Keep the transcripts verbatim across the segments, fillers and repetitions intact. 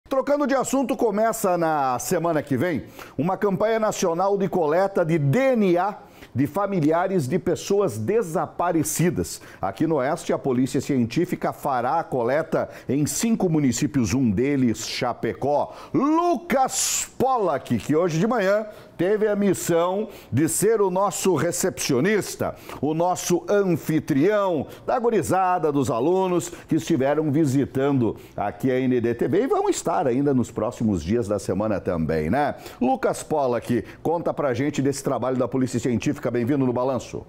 Trocando de assunto, começa na semana que vem uma campanha nacional de coleta de D N A de familiares de pessoas desaparecidas. Aqui no Oeste, a Polícia Científica fará a coleta em cinco municípios, um deles Chapecó. Lucas Pollack, que hoje de manhã teve a missão de ser o nosso recepcionista, o nosso anfitrião da gurizada, dos alunos que estiveram visitando aqui a N D T V e vão estar ainda nos próximos dias da semana também, né? Lucas Pollack, conta pra gente desse trabalho da Polícia Científica. Bem-vindo no Balanço.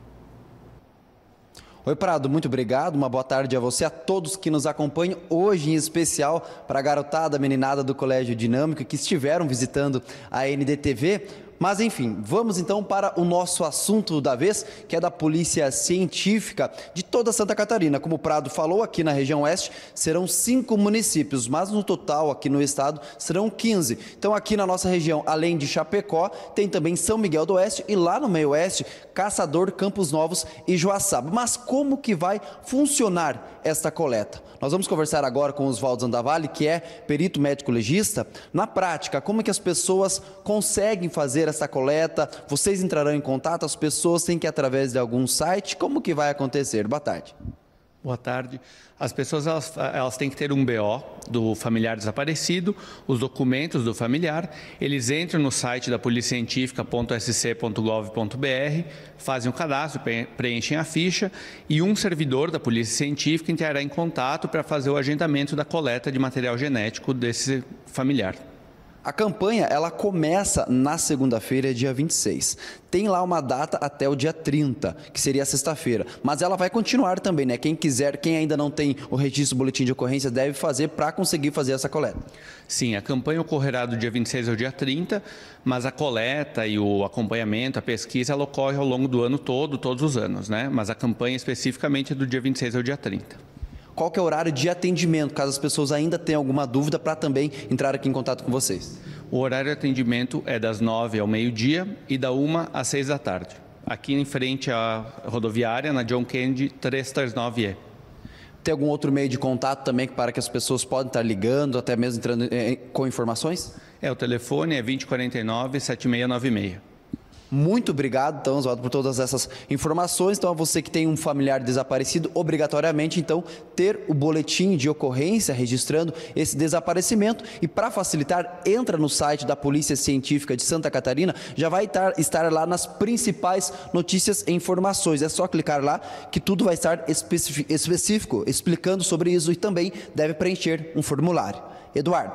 Oi, Prado, muito obrigado. Uma boa tarde a você, a todos que nos acompanham hoje, em especial para a garotada, a meninada do Colégio Dinâmico que estiveram visitando a N D T V. Mas, enfim, vamos então para o nosso assunto da vez, que é da Polícia Científica de toda Santa Catarina. Como o Prado falou, aqui na região oeste serão cinco municípios, mas no total aqui no estado serão quinze. Então, aqui na nossa região, além de Chapecó, tem também São Miguel do Oeste e lá no meio oeste, Caçador, Campos Novos e Joaçaba. Mas como que vai funcionar esta coleta? Nós vamos conversar agora com o Oswaldo Zandavalli, que é perito médico legista. Na prática, como que as pessoas conseguem fazer essa coleta? Vocês entrarão em contato, as pessoas têm que ir através de algum site? Como que vai acontecer? Boa tarde. Boa tarde. As pessoas elas, elas têm que ter um B O do familiar desaparecido, os documentos do familiar, eles entram no site da polícia científica ponto s c ponto gov ponto b r, fazem o cadastro, preenchem a ficha e um servidor da polícia científica entrará em contato para fazer o agendamento da coleta de material genético desse familiar. A campanha, ela começa na segunda-feira, dia vinte e seis. Tem lá uma data até o dia trinta, que seria sexta-feira. Mas ela vai continuar também, né? Quem quiser, quem ainda não tem o registro do boletim de ocorrência, deve fazer para conseguir fazer essa coleta. Sim, a campanha ocorrerá do dia vinte e seis ao dia trinta, mas a coleta e o acompanhamento, a pesquisa, ela ocorre ao longo do ano todo, todos os anos, né? Mas a campanha especificamente é do dia vinte e seis ao dia trinta. Qual que é o horário de atendimento, caso as pessoas ainda tenham alguma dúvida, para também entrar aqui em contato com vocês? O horário de atendimento é das nove ao meio-dia e da uma às seis da tarde. Aqui em frente à rodoviária, na John Kennedy trezentos e trinta e nove E. Tem algum outro meio de contato também para que as pessoas podem estar ligando, até mesmo entrando eh, com informações? É, o telefone é vinte e quarenta e nove, setenta e seis noventa e seis. Muito obrigado, então, Oswaldo, por todas essas informações. Então, a você que tem um familiar desaparecido, obrigatoriamente, então, ter o boletim de ocorrência registrando esse desaparecimento. E, para facilitar, entra no site da Polícia Científica de Santa Catarina, já vai estar, estar lá nas principais notícias e informações. É só clicar lá que tudo vai estar específico, explicando sobre isso e também deve preencher um formulário. Eduardo.